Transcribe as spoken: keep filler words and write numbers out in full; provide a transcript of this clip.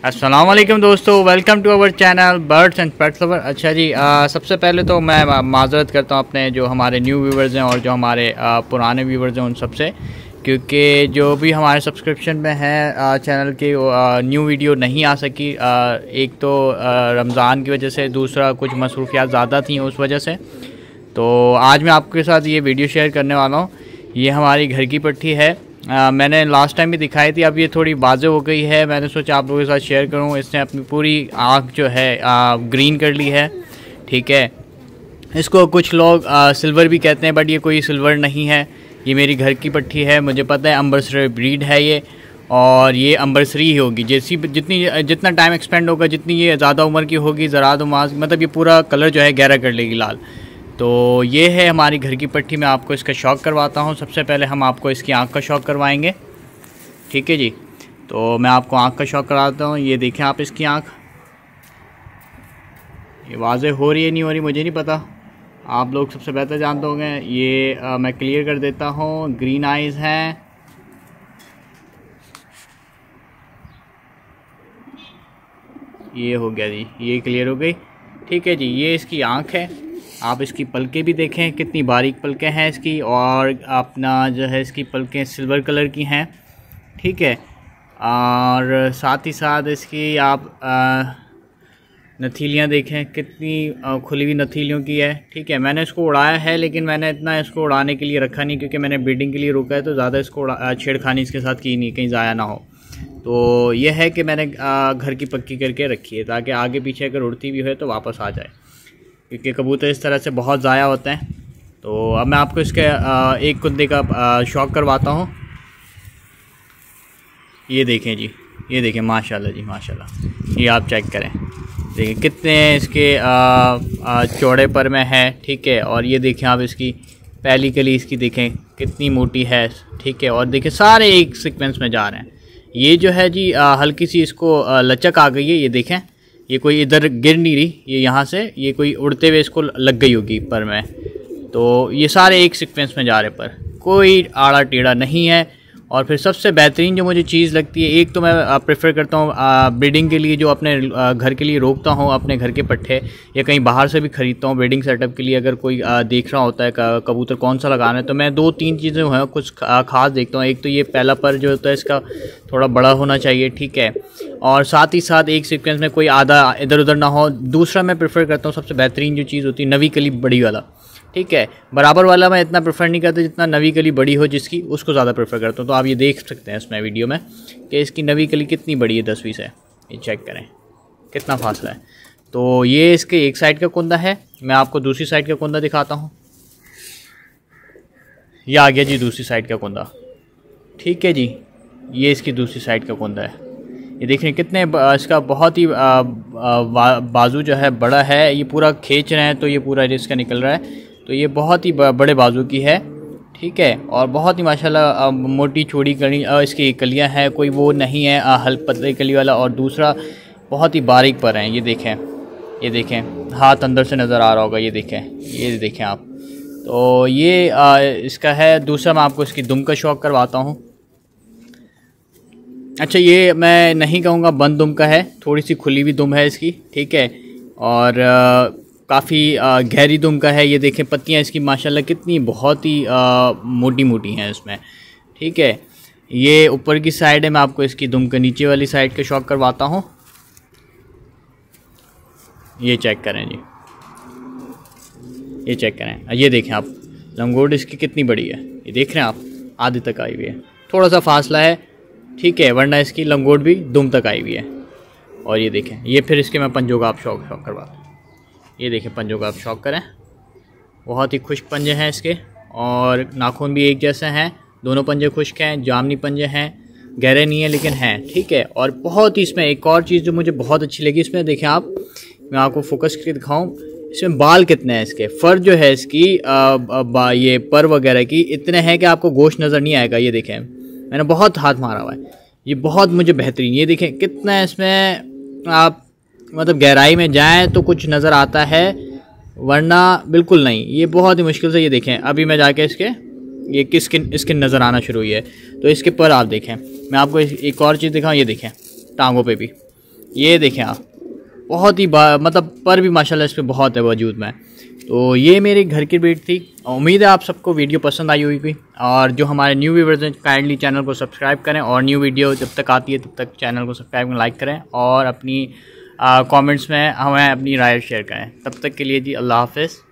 अस्सलाम वालेकुम दोस्तों, welcome to our channel birds and pets lover. अच्छा जी, आ, सबसे पहले तो मैं माज़रत करता हूँ अपने जो हमारे न्यू व्यूवर्स हैं और जो हमारे आ, पुराने व्यूवर्स हैं उन सब से, क्योंकि जो भी हमारे सब्सक्रिप्शन में हैं चैनल की न्यू वीडियो नहीं आ सकी। आ, एक तो रमज़ान की वजह से, दूसरा कुछ मसरूफियात ज़्यादा थी उस वजह से। तो आज मैं आपके साथ ये वीडियो शेयर करने वाला हूँ। ये हमारी घर की पट्टी है। आ, मैंने लास्ट टाइम भी दिखाई थी, अब ये थोड़ी वाज़ेह हो गई है। मैंने सोचा आप लोगों के साथ शेयर करूं। इसने अपनी पूरी आँख जो है आ, ग्रीन कर ली है। ठीक है, इसको कुछ लोग आ, सिल्वर भी कहते हैं, बट ये कोई सिल्वर नहीं है। ये मेरी घर की पट्टी है। मुझे पता है अम्बरसरी ब्रीड है ये, और ये अम्बरसरी ही होगी। जैसी जितनी जितना टाइम एक्सपेंड होगा, जितनी ये ज़्यादा उम्र की होगी, ज़रा उमास मतलब ये पूरा कलर जो है गहरा कर लेगी, लाल। तो ये है हमारी घर की पट्टी। मैं आपको इसका शौक करवाता हूँ। सबसे पहले हम आपको इसकी आँख का शौक करवाएंगे। ठीक है जी, तो मैं आपको आँख का शौक कराता हूँ। ये देखें आप इसकी आँख, ये वाज़ेह हो रही है नहीं हो रही मुझे नहीं पता, आप लोग सबसे बेहतर जानते होंगे। ये आ, मैं क्लियर कर देता हूँ। ग्रीन आइज़ हैं। ये हो गया जी, ये क्लियर हो गई। ठीक है जी, ये इसकी आँख है। आप इसकी पलकें भी देखें, कितनी बारीक पलकें हैं इसकी, और अपना जो है इसकी पलकें सिल्वर कलर की हैं। ठीक है, और साथ ही साथ इसकी आप नथीलियाँ देखें, कितनी आ, खुली हुई नथीलियों की है। ठीक है, मैंने इसको उड़ाया है, लेकिन मैंने इतना इसको उड़ाने के लिए रखा नहीं, क्योंकि मैंने ब्रीडिंग के लिए रोका है, तो ज़्यादा इसको छेड़खानी इसके साथ की नहीं, कहीं ज़ाया ना हो। तो यह है कि मैंने आ, घर की पक्की करके रखी है, ताकि आगे पीछे अगर उड़ती भी है तो वापस आ जाए, क्योंकि कबूतर इस तरह से बहुत ज़ाया होते हैं। तो अब मैं आपको इसके आ, एक कुत्ते का शौक करवाता हूँ। ये देखें जी, ये देखें, माशाल्लाह जी माशाल्लाह। ये आप चेक करें, देखिए कितने इसके आ, आ, चौड़े पर में है। ठीक है, और ये देखें आप इसकी पहली कली इसकी देखें कितनी मोटी है। ठीक है, और देखिए सारे एक सीक्वेंस में जा रहे हैं। ये जो है जी आ, हल्की सी इसको आ, लचक आ गई है। ये देखें, ये कोई इधर गिर नहीं रही, ये यहाँ से ये कोई उड़ते हुए इसको लग गई होगी पर में। तो ये सारे एक सीक्वेंस में जा रहे, पर कोई आड़ा टेढ़ा नहीं है। और फिर सबसे बेहतरीन जो मुझे चीज़ लगती है, एक तो मैं प्रेफर करता हूँ ब्रीडिंग के लिए, जो अपने घर के लिए रोकता हूँ अपने घर के पट्टे, या कहीं बाहर से भी ख़रीदता हूँ ब्रीडिंग सेटअप के लिए। अगर कोई आ, देख रहा होता है कबूतर कौन सा लगाना है, तो मैं दो तीन चीज़ें हैं कुछ ख़ास देखता हूँ। एक तो ये पहला पर जो होता है इसका थोड़ा बड़ा होना चाहिए। ठीक है, और साथ ही साथ एक सीक्वेंस में कोई आधा इधर उधर ना हो। दूसरा मैं प्रेफर करता हूँ, सबसे बेहतरीन जो चीज़ होती है, नवी कली बड़ी वाला। ठीक है, बराबर वाला मैं इतना प्रेफर नहीं करता, जितना नवी कली बड़ी हो जिसकी, उसको ज़्यादा प्रेफर करता हूँ। तो आप ये देख सकते हैं इसमें वीडियो में कि इसकी नवी कली कितनी बड़ी है, दसवीं से। ये चेक करें कितना फासला है। तो ये इसके एक साइड का कुंदा है। मैं आपको दूसरी साइड का कुंदा दिखाता हूँ। ये आ गया जी दूसरी साइड का कुंदा। ठीक है जी, ये इसकी दूसरी साइड का कुंदा है। ये देखें कितने इसका बहुत ही बाजू जो है बड़ा है। ये पूरा खींच रहे हैं तो ये पूरा इसका निकल रहा है। तो ये बहुत ही बड़े बाजू की है। ठीक है, और बहुत ही माशाल्लाह मोटी चौड़ी कली इसकी कलियां हैं, कोई वो नहीं है हल्क पतली कली वाला। और दूसरा बहुत ही बारीक पर हैं। ये देखें, ये देखें हाथ अंदर से नज़र आ रहा होगा। ये देखें, ये देखें आप। तो ये आ, इसका है। दूसरा मैं आपको इसकी दुम का शौक करवाता हूँ। अच्छा, ये मैं नहीं कहूँगा बंद दुम का है, थोड़ी सी खुली हुई दुम है इसकी। ठीक है, और काफ़ी गहरी दुम का है। ये देखें पत्तियाँ इसकी माशाल्लाह कितनी बहुत ही आ, मोटी मोटी हैं इसमें। ठीक है, ये ऊपर की साइड है। मैं आपको इसकी दुम के नीचे वाली साइड का शौक करवाता हूँ। ये चेक करें जी, ये चेक करें। ये देखें आप, लंगोट इसकी कितनी बड़ी है। ये देख रहे हैं आप, आधे तक आई हुई है, थोड़ा सा फासला है। ठीक है, वरना इसकी लंगोट भी दुम तक आई हुई है। और ये देखें, ये फिर इसके मैं पंजों का आप शौक शौक करवाता हूँ। ये देखें पंजों का आप शौक करें, बहुत ही खुश्क पंजे हैं इसके, और नाखून भी एक जैसे हैं। दोनों पंजे खुश्क हैं, जामनी पंजे हैं, गहरे नहीं है लेकिन हैं। ठीक है, और बहुत ही इसमें एक और चीज़ जो मुझे बहुत अच्छी लगी, इसमें देखें आप, मैं आपको फोकस करके दिखाऊं, इसमें बाल कितने हैं इसके। फर जो है इसकी आ, आ, ये पर वगैरह की इतने हैं कि आपको गोश्त नज़र नहीं आएगा। ये देखें, मैंने बहुत हाथ मारा हुआ है, ये बहुत मुझे बेहतरीन। ये देखें कितना इसमें आप मतलब गहराई में जाएं तो कुछ नज़र आता है, वरना बिल्कुल नहीं। ये बहुत ही मुश्किल से। ये देखें, अभी मैं जाके इसके ये किस स्किन स्किन नज़र आना शुरू हुई है। तो इसके पर आप देखें, मैं आपको एक और चीज़ दिखाऊं। ये देखें टांगों पे भी ये देखें आप, बहुत ही मतलब पर भी माशाल्लाह इस पर बहुत है वजूद में। तो ये मेरे घर की ब्रीड थी। उम्मीद है आप सबको वीडियो पसंद आई होगी, और जो हमारे न्यू व्यूअर्स हैं काइंडली चैनल को सब्सक्राइब करें, और न्यू वीडियो जब तक आती है तब तक चैनल को सब्सक्राइब करें, लाइक करें, और अपनी कमेंट्स में हमें अपनी राय शेयर करें। तब तक के लिए जी अल्लाह हाफ़िज़।